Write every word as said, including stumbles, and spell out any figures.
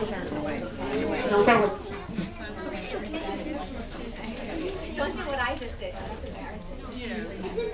Don't tell her. Don't do what I just did. It's embarrassing.